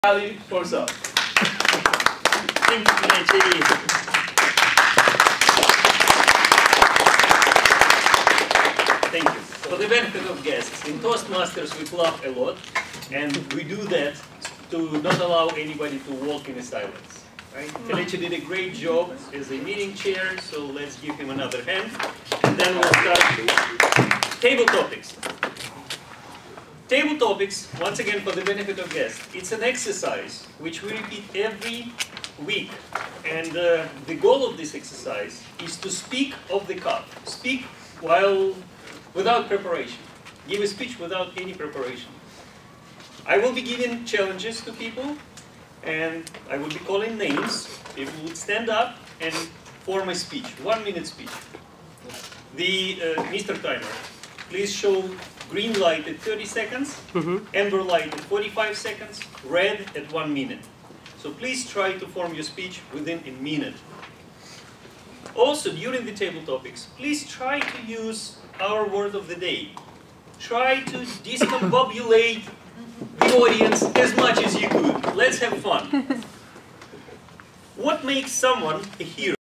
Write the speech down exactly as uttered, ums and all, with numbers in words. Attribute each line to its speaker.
Speaker 1: Ali Forza. Thank you. For the benefit of guests, in Toastmasters we clap a lot, and we do that to not allow anybody to walk in silence. Right? Felice did a great job as a meeting chair, so let's give him another hand, and then we'll start table topics. Table topics, once again for the benefit of guests, it's an exercise which we repeat every week. And uh, the goal of this exercise is to speak off the cuff. Speak while, without preparation. Give a speech without any preparation. I will be giving challenges to people, and I will be calling names. People would stand up and form a speech, one minute speech. The uh, Mister Timer, please show green light at thirty seconds, mm-hmm. amber light at forty-five seconds, red at one minute. So please try to form your speech within a minute. Also, during the table topics, please try to use our word of the day. Try to discombobulate the audience as much as you could. Let's have fun. What makes someone a hero?